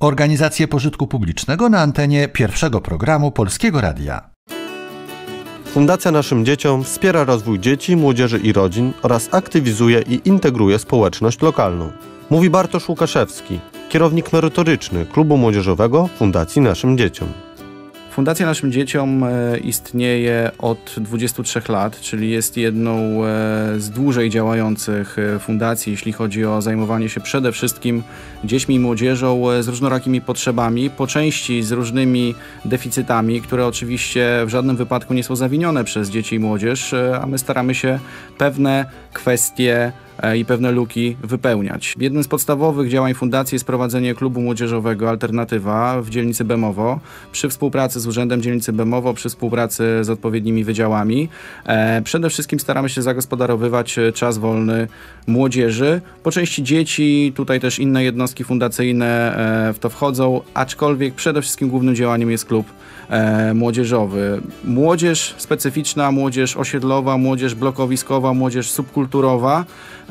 Organizację pożytku publicznego na antenie pierwszego programu Polskiego Radia. Fundacja Naszym Dzieciom wspiera rozwój dzieci, młodzieży i rodzin oraz aktywizuje i integruje społeczność lokalną. Mówi Bartosz Łukaszewski, kierownik merytoryczny Klubu Młodzieżowego Fundacji Naszym Dzieciom. Fundacja Naszym Dzieciom istnieje od 23 lat, czyli jest jedną z dłużej działających fundacji, jeśli chodzi o zajmowanie się przede wszystkim dziećmi i młodzieżą z różnorakimi potrzebami, po części z różnymi deficytami, które oczywiście w żadnym wypadku nie są zawinione przez dzieci i młodzież, a my staramy się pewne kwestie i pewne luki wypełniać. Jednym z podstawowych działań fundacji jest prowadzenie klubu młodzieżowego Alternatywa w dzielnicy Bemowo przy współpracy z Urzędem Dzielnicy Bemowo, przy współpracy z odpowiednimi wydziałami. Przede wszystkim staramy się zagospodarowywać czas wolny młodzieży. Po części dzieci, tutaj też inne jednostki fundacyjne w to wchodzą, aczkolwiek przede wszystkim głównym działaniem jest klub młodzieżowy. Młodzież specyficzna, młodzież osiedlowa, młodzież blokowiskowa, młodzież subkulturowa.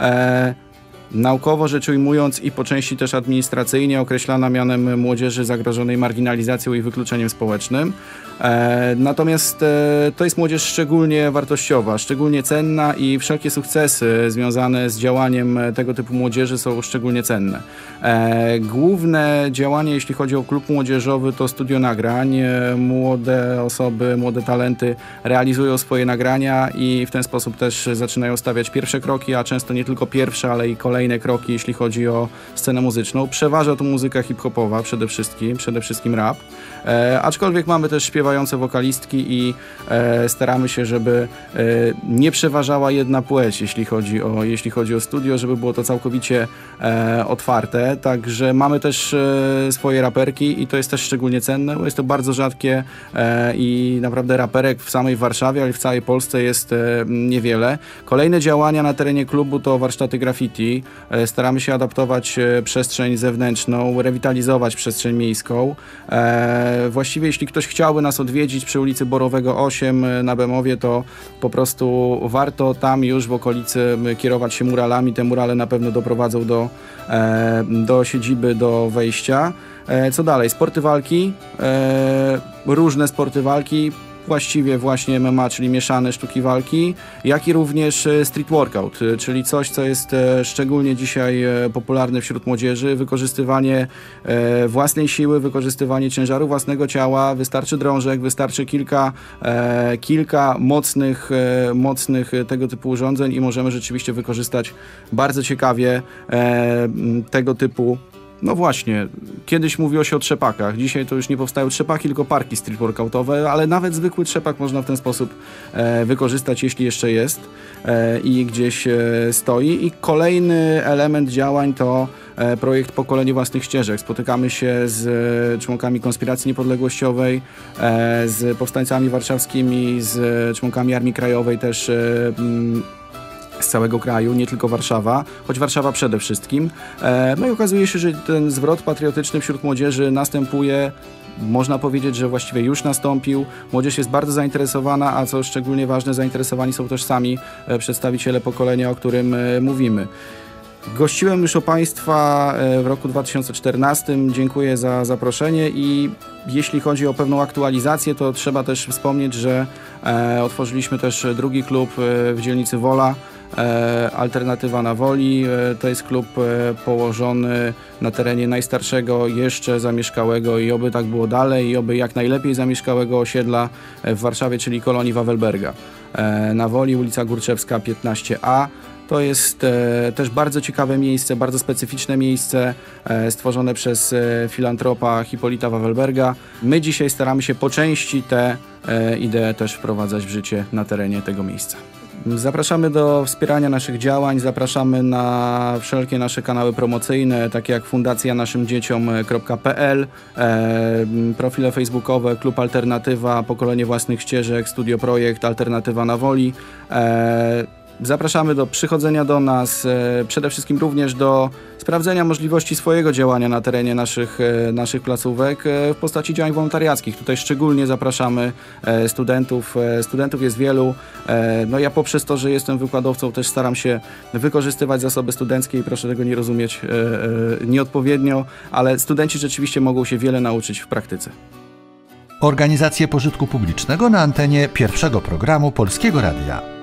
Naukowo rzecz ujmując i po części też administracyjnie określana mianem młodzieży zagrożonej marginalizacją i wykluczeniem społecznym. Natomiast to jest młodzież szczególnie wartościowa, szczególnie cenna i wszelkie sukcesy związane z działaniem tego typu młodzieży są szczególnie cenne. Główne działanie, jeśli chodzi o klub młodzieżowy, to studio nagrań. Młode osoby, młode talenty realizują swoje nagrania i w ten sposób też zaczynają stawiać pierwsze kroki, a często nie tylko pierwsze, ale i kolejne kroki, jeśli chodzi o scenę muzyczną. Przeważa tu muzyka hip-hopowa przede wszystkim rap. Aczkolwiek mamy też śpiewające wokalistki i staramy się, żeby nie przeważała jedna płeć, jeśli chodzi o studio, żeby było to całkowicie otwarte. Także mamy też swoje raperki i to jest też szczególnie cenne, bo jest to bardzo rzadkie i naprawdę raperek w samej Warszawie, ale w całej Polsce jest niewiele. Kolejne działania na terenie klubu to warsztaty graffiti. Staramy się adaptować przestrzeń zewnętrzną, rewitalizować przestrzeń miejską. Właściwie jeśli ktoś chciałby nas odwiedzić przy ulicy Borowego 8 na Bemowie, to po prostu warto tam już w okolicy kierować się muralami. Te murale na pewno doprowadzą do siedziby, do wejścia. Co dalej? Sporty walki, różne sporty walki, właściwie właśnie MMA, czyli mieszane sztuki walki, jak i również street workout, czyli coś, co jest szczególnie dzisiaj popularne wśród młodzieży. Wykorzystywanie własnej siły, wykorzystywanie ciężaru własnego ciała. Wystarczy drążek, wystarczy kilka mocnych tego typu urządzeń i możemy rzeczywiście wykorzystać bardzo ciekawie tego typu. No właśnie, kiedyś mówiło się o trzepakach, dzisiaj to już nie powstają trzepaki, tylko parki street workoutowe, ale nawet zwykły trzepak można w ten sposób wykorzystać, jeśli jeszcze jest i gdzieś stoi. I kolejny element działań to projekt Pokolenie Własnych Ścieżek. Spotykamy się z członkami konspiracji niepodległościowej, z powstańcami warszawskimi, z członkami Armii Krajowej też z całego kraju, nie tylko Warszawa, choć Warszawa przede wszystkim. No i okazuje się, że ten zwrot patriotyczny wśród młodzieży następuje. Można powiedzieć, że właściwie już nastąpił. Młodzież jest bardzo zainteresowana, a co szczególnie ważne, zainteresowani są też sami przedstawiciele pokolenia, o którym mówimy. Gościłem już u Państwa w roku 2014. Dziękuję za zaproszenie i jeśli chodzi o pewną aktualizację, to trzeba też wspomnieć, że otworzyliśmy też drugi klub w dzielnicy Wola, Alternatywa na Woli. To jest klub położony na terenie najstarszego jeszcze zamieszkałego i oby tak było dalej i oby jak najlepiej zamieszkałego osiedla w Warszawie, czyli kolonii Wawelberga. Na Woli, ulica Górczewska 15A. To jest też bardzo ciekawe miejsce, bardzo specyficzne miejsce stworzone przez filantropa Hipolita Wawelberga. My dzisiaj staramy się po części te idee też wprowadzać w życie na terenie tego miejsca. Zapraszamy do wspierania naszych działań, zapraszamy na wszelkie nasze kanały promocyjne, takie jak fundacjanaszymdzieciom.pl, profile facebookowe, Klub Alternatywa, Pokolenie Własnych Ścieżek, Studio Projekt, Alternatywa na Woli. Zapraszamy do przychodzenia do nas, przede wszystkim również do sprawdzenia możliwości swojego działania na terenie naszych placówek w postaci działań wolontariackich. Tutaj szczególnie zapraszamy studentów. Studentów jest wielu. No ja poprzez to, że jestem wykładowcą, też staram się wykorzystywać zasoby studenckie i proszę tego nie rozumieć nieodpowiednio, ale studenci rzeczywiście mogą się wiele nauczyć w praktyce. Organizacje pożytku publicznego na antenie pierwszego programu Polskiego Radia.